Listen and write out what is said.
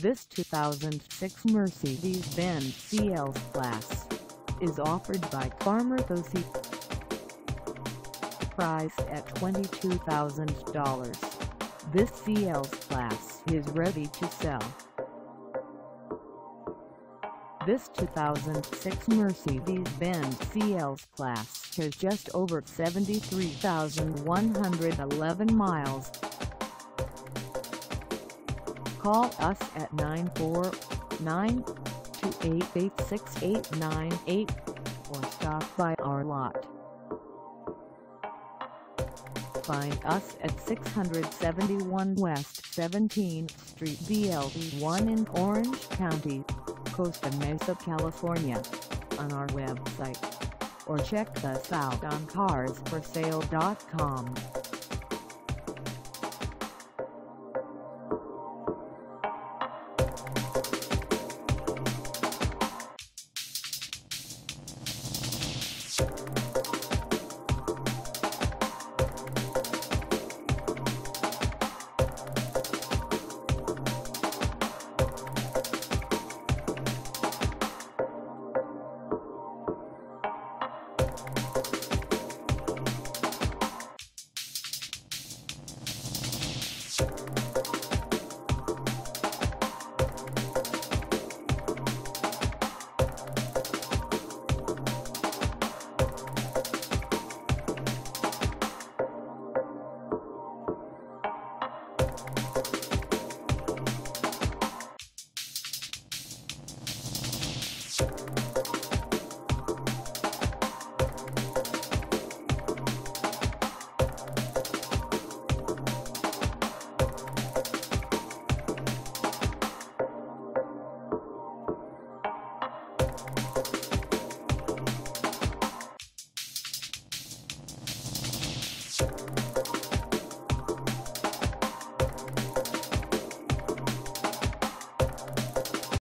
This 2006 Mercedes-Benz CLS-Class is offered by CARMART OC. Priced at $22,000, this CLS-Class is ready to sell. This 2006 Mercedes-Benz CLS-Class has just over 73,111 miles. Call us at 949-288-6898 or stop by our lot. Find us at 671 West 17th Street BLD1 in Orange County, Costa Mesa, California, on our website, or check us out on carsforsale.com.